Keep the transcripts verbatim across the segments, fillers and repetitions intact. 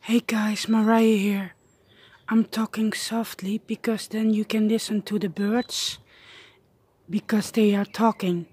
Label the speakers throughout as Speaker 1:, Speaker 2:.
Speaker 1: Hey guys, Mariah here. I'm talking softly because then you can listen to the birds because they are talking.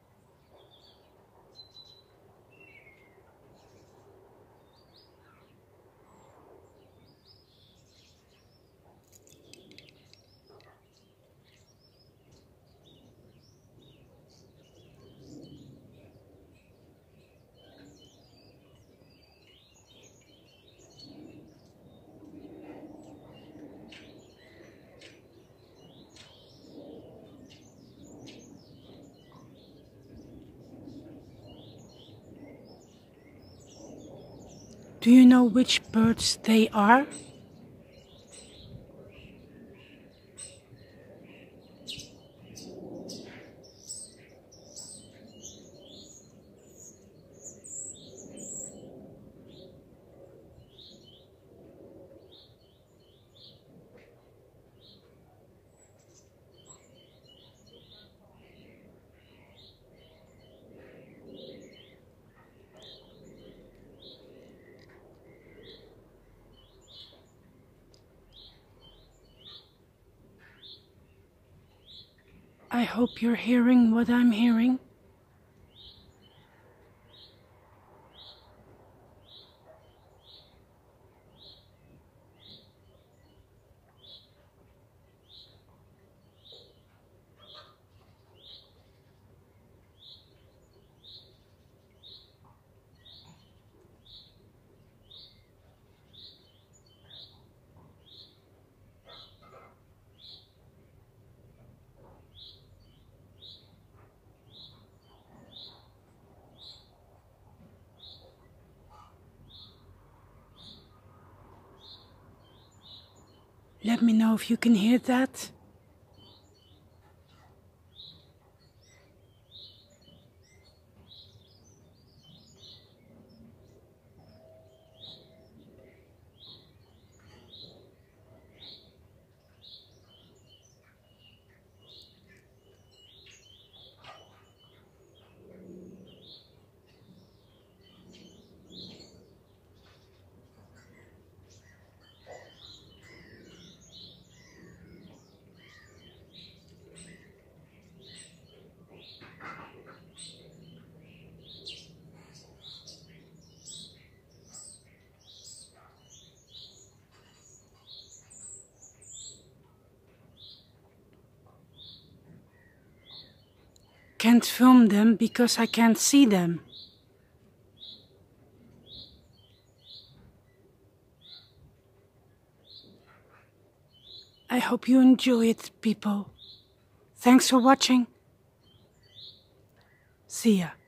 Speaker 1: Do you know which birds they are? I hope you're hearing what I'm hearing. Let me know if you can hear that. Can't film them because I can't see them. I hope you enjoy it, people. Thanks for watching. See ya.